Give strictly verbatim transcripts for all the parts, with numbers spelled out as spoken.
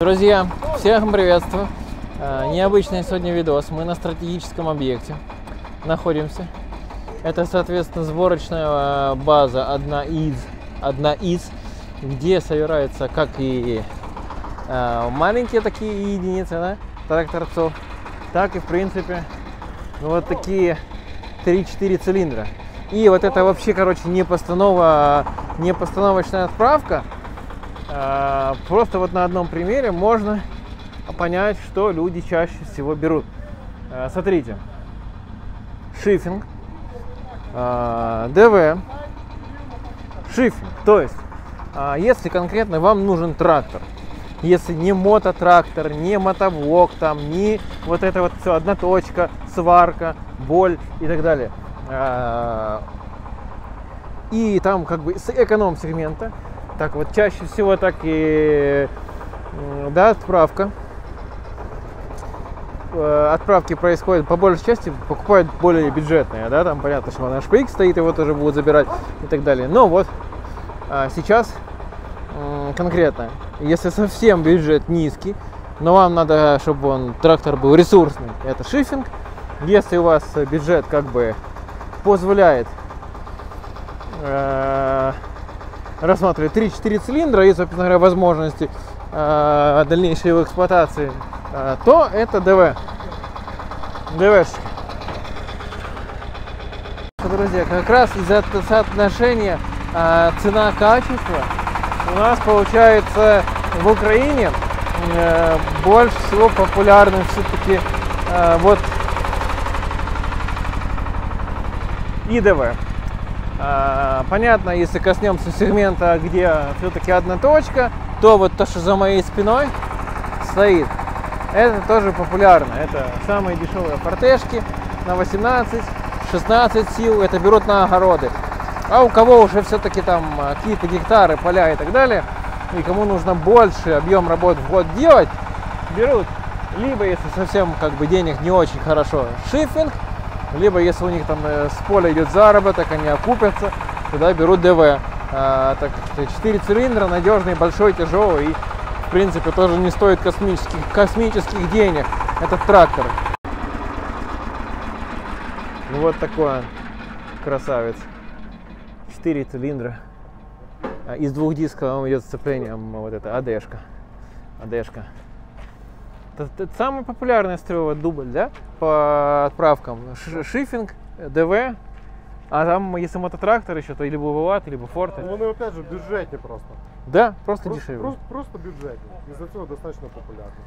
Друзья, всех приветствую. Необычный сегодня видос. Мы на стратегическом объекте находимся. Это, соответственно, сборочная база, одна из, одна из, где собираются как и маленькие такие единицы, да, тракторцов, так и, в принципе, вот такие три-четыре цилиндра. И вот это вообще, короче, не постанова, не постановочная отправка. Просто вот на одном примере можно понять, что люди чаще всего берут. Смотрите, шифинг, ДВ, шифинг. То есть, если конкретно вам нужен трактор, если не мототрактор, не мотоблок, там, не вот это вот все, одна точка, сварка, боль и так далее. И там как бы с эконом-сегмента, так вот чаще всего так и, да, отправка. Отправки происходят по большей части, покупают более бюджетные, да, там понятно, что наш пи икс стоит, его тоже будут забирать и так далее. Но вот сейчас конкретно, если совсем бюджет низкий, но вам надо, чтобы он, трактор был ресурсный, это шифинг. Если у вас бюджет как бы позволяет э, рассматривать три-четыре цилиндра и, собственно говоря, возможности э, дальнейшей его эксплуатации, э, то это ДВ. ДВшки. Друзья, как раз из-за соотношения э, цена-качество у нас получается в Украине э, больше всего популярны все-таки э, вот и ДВ. А, понятно, если коснемся сегмента, где все-таки одна точка, то вот то, что за моей спиной стоит, это тоже популярно. Это самые дешевые фортешки на восемнадцать-шестнадцать сил, это берут на огороды. А у кого уже все-таки там какие-то гектары, поля и так далее, и кому нужно больше объем работ в год делать, берут либо, если совсем как бы денег не очень хорошо, шифинг, либо если у них там с поля идет заработок, они окупятся, тогда берут ДВ. А, так, четыре цилиндра, надежный, большой, тяжелый и, в принципе, тоже не стоит космических, космических денег этот трактор. Вот такой он, красавец. четыре цилиндра. Из двух дисков он идет с сцеплением, вот это АДшка. АДшка. Это, это самый популярный строевой дубль, да, по отправкам. Шифинг, ДВ, а там, если мототрактор еще, то либо Воват, либо Форте. Он опять же бюджетнее просто. Да, просто, просто дешевле. Просто, просто бюджетнее. Из-за этого достаточно популярный.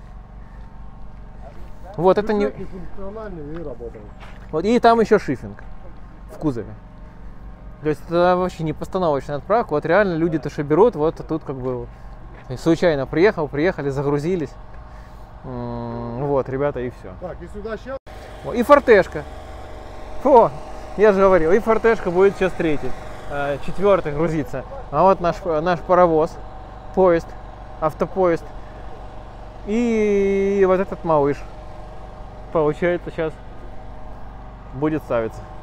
Вот это не функциональный и работает. Вот, и там еще шифинг в кузове. То есть это вообще не постановочная отправка. Вот реально люди-то что берут, вот тут как бы случайно приехал, приехали, загрузились. Вот, ребята, и все. Так, и сюда сейчас. И фортешка. О, я же говорил, и фортешка будет сейчас третий, четвертый грузиться. А вот наш, наш паровоз, поезд, автопоезд. И вот этот малыш, получается, сейчас будет ставиться.